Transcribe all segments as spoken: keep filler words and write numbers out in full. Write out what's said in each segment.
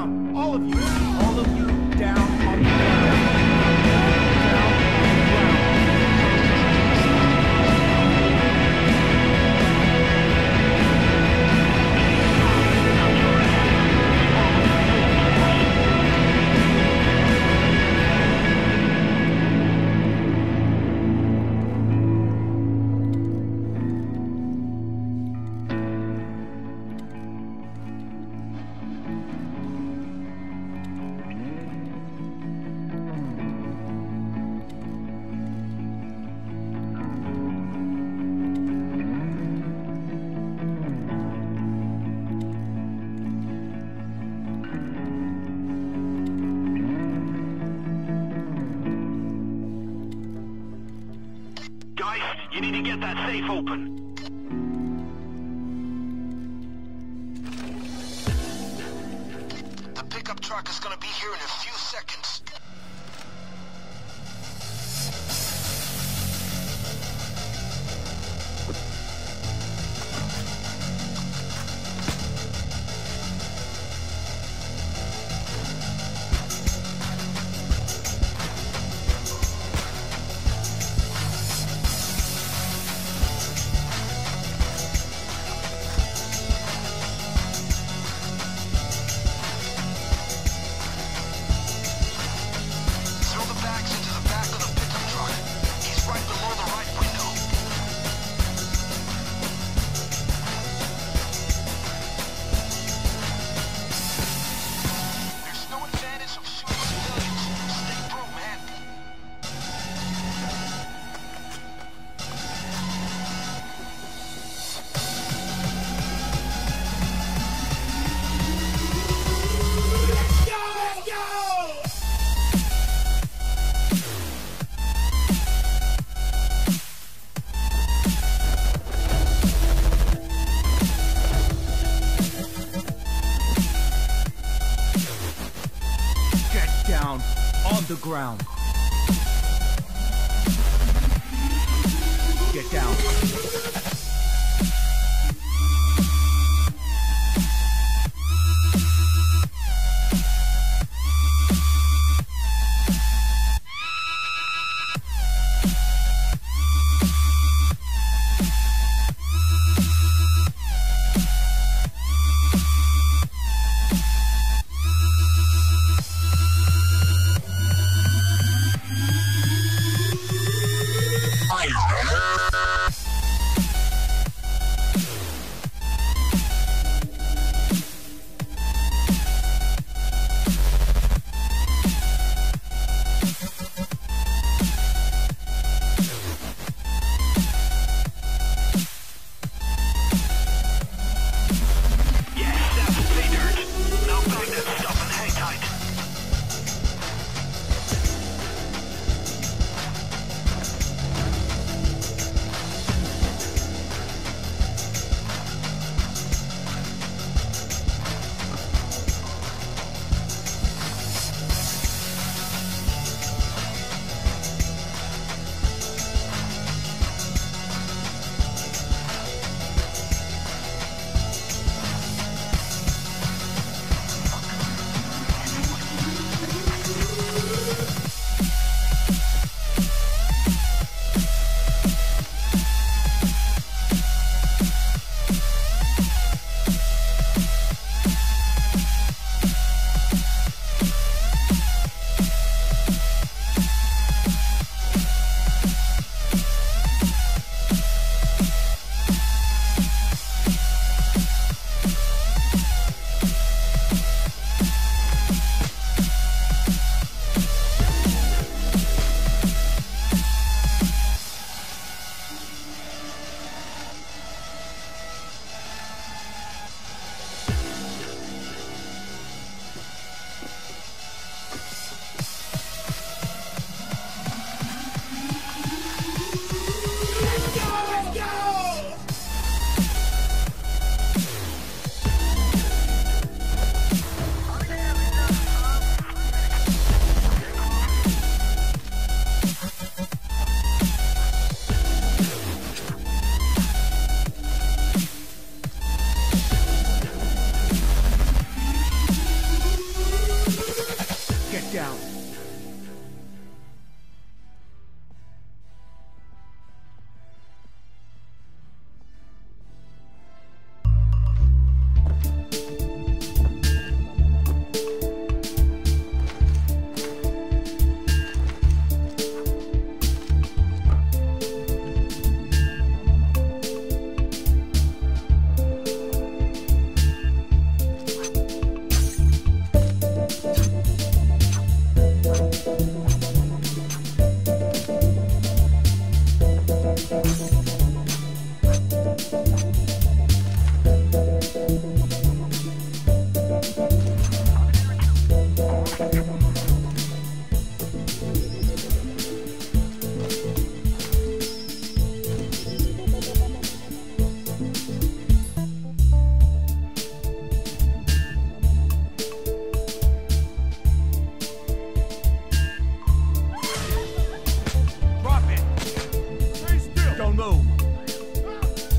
down. All of you. All of you down on the ground. Down on the ground. You need to get that safe open. The pickup truck is gonna be here in a few seconds. Down on the ground. Get down. Fire!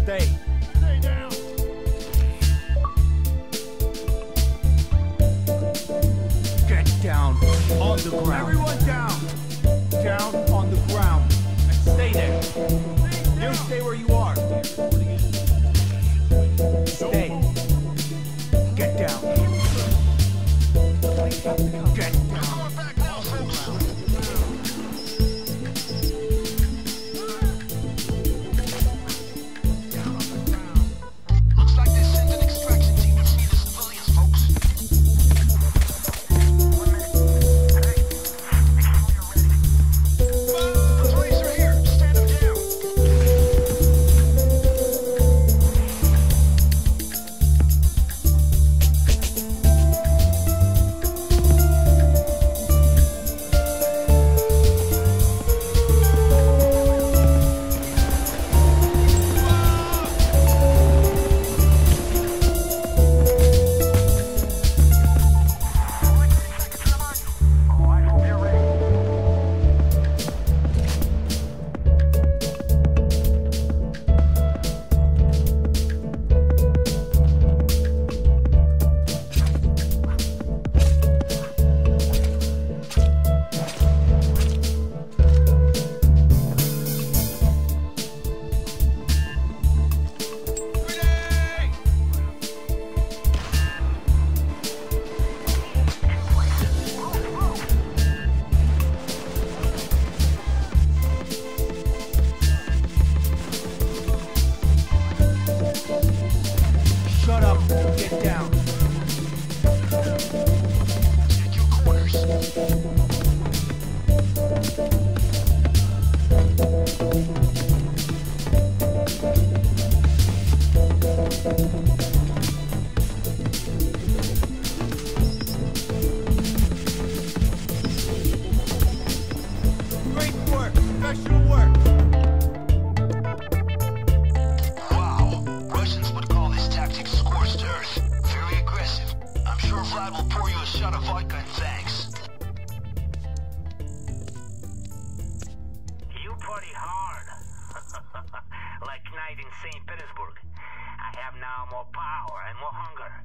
Stay. Stay down. Get down on the ground. Everyone down. Down on the ground. And stay there. You stay where you are. Stay. Get down. Get down. Looks like they sent an extraction team to free the civilians, folks. One minute. Hey, make sure you're ready. The police are here. Stand them down. Oh, I hope you're ready. Shut up. Get down. Check your corners. Great work. Professional work. Wow. Russians would call this tactic scorched earth. Very aggressive. I'm sure Vlad will pour you a shot of vodka in thanks. You party hard. Like night in Saint Petersburg. I have now more power and more hunger.